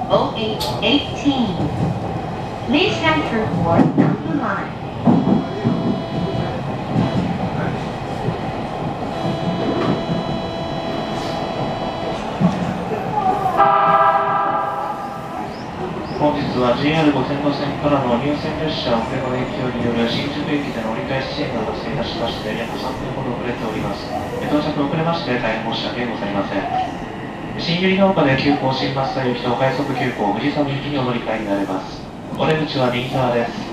0818. Please enter for number line. 本日は JR 五線路線からの入線列車遅れの影響による新宿駅での折り返し遅延が発生いたしまして約3分ほど遅れております。到着遅れまして大変申し訳ございません。新百合ヶ丘で急行新松田行きと快速急行藤沢行きにお乗り換えになります。お出口は右側です。